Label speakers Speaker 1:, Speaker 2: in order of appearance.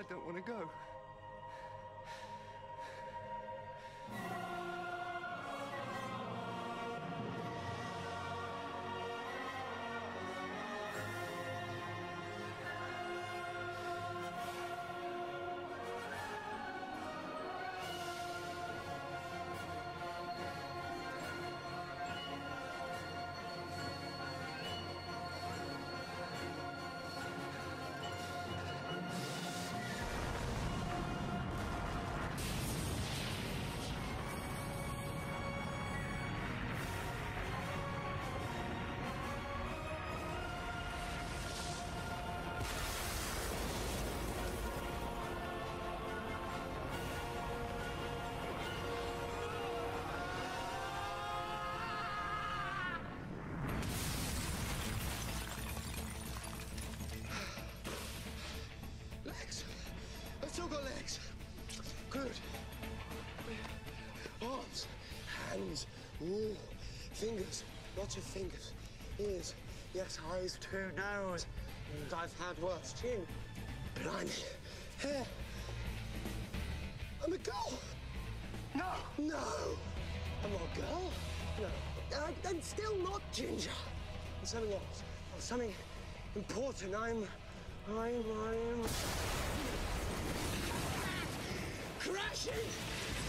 Speaker 1: I don't want to go.
Speaker 2: I've still got legs. Good. Arms, hands, ooh, fingers, lots of fingers. Ears, yes, eyes too, nose. And I've had worse. Chin, blimey, hair. I'm a girl.
Speaker 1: No!
Speaker 2: No! I'm not a girl. No. I'm still not Ginger. And something else. Something important. I'm crashing